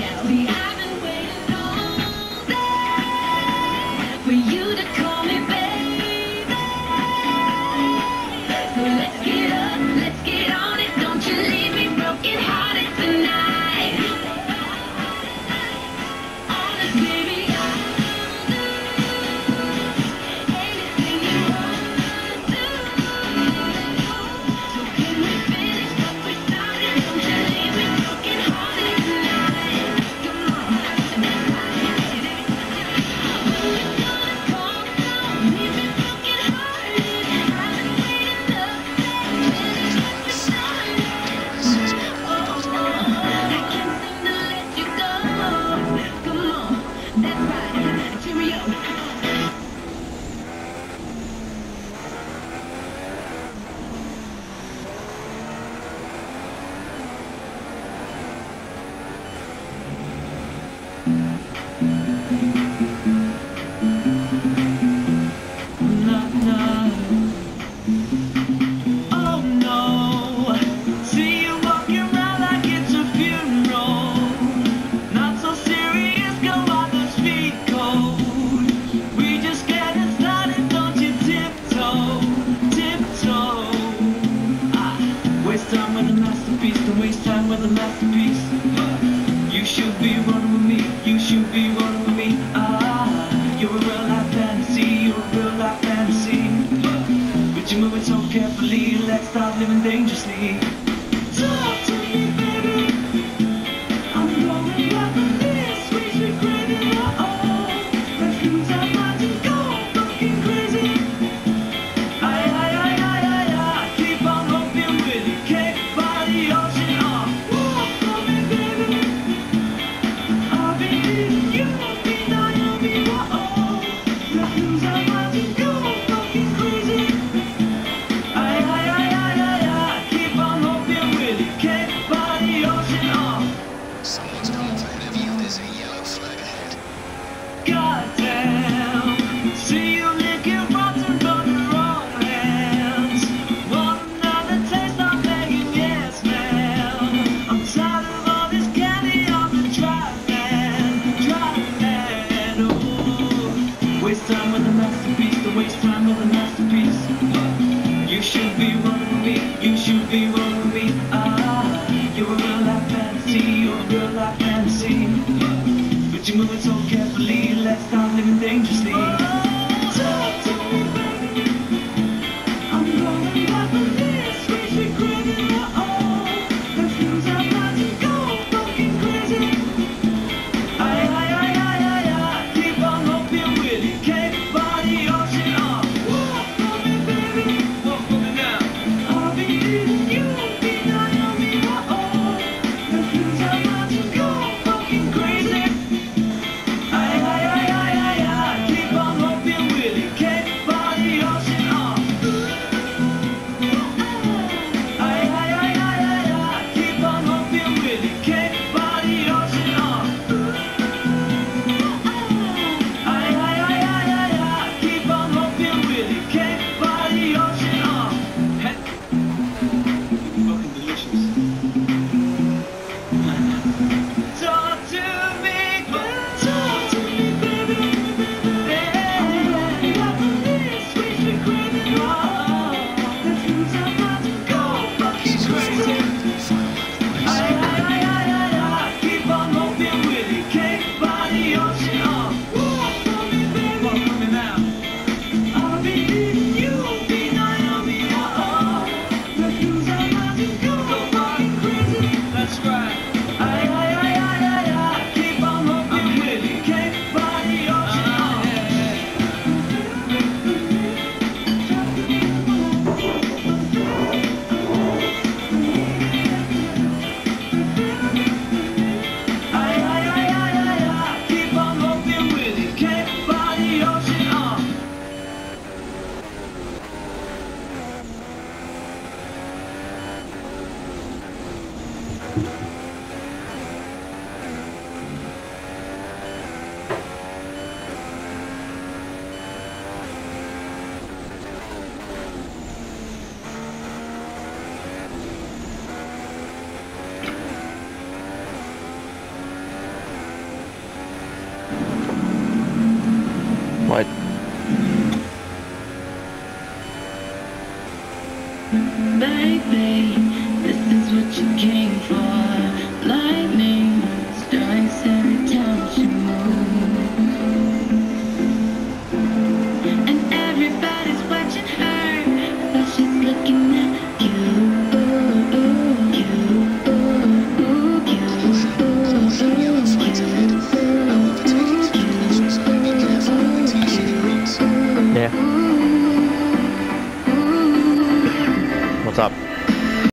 See, I've been waiting all day for you to call me baby. So let's get on it. Don't you leave me broken hearted tonight. Honest, baby, I'll do anything you want to do. So can we finish what we started? Don't you leave me broken hearted tonight. Come on, leave me broken hearted. I've been waiting up there. Finish what we started. I can't seem to let you go. Come on, that's right. Cheerio. Oh no, see you walking around like it's a funeral. Not so serious, go on those feet cold. We just getting started, don't you tiptoe, tiptoe. Waste time with a masterpiece, don't waste time with a masterpiece. You should be running with me, you should be running with me. You're a real life fantasy, you're a real life fantasy. But you're moving so carefully, let's start living dangerously. Talk to me, baby. I'm going back on this, sweet, sweet crazy. Let's lose our minds and go fucking crazy. I keep on hoping with you, cake by the ocean. Walk for me, baby. I'll be leaving you, be Naomi. Let's lose our minds and go fucking crazy. I keep on hoping with you, cake by the ocean. Someone's coming for head of you. There's a yellow flag ahead. Goddamn, see you licking rotten from your own hands. Want another taste? I'm begging, yes, ma'am. I'm tired of all this candy on the drive, man. Ooh, waste time with a masterpiece. Don't waste time with a masterpiece. You should be running with me. You should be running with me. You're a real life fantasy. You're a real life fantasy. But you're moving so carefully, let's start living dangerously. Talk to me, baby. I'm going back on this, sweet, sweet crazy. Let's lose our minds and go fucking crazy. I keep on hoping with you, cake by the ocean. Walk for me, baby. Walk for me now. I'll be leaving you, be Naomi. Let's lose our minds and go fucking crazy. I What's up?